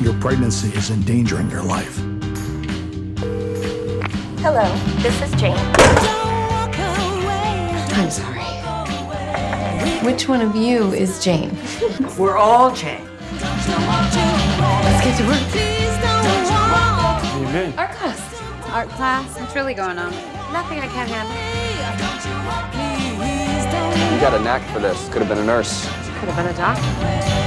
your pregnancy is endangering your life. Hello, this is Jane. I'm sorry. Which one of you is Jane? We're all Jane. Let's get to work. What do you mean? Art class. Art class? What's really going on? Nothing I can't handle. You got a knack for this. Could have been a nurse. Could have been a doctor.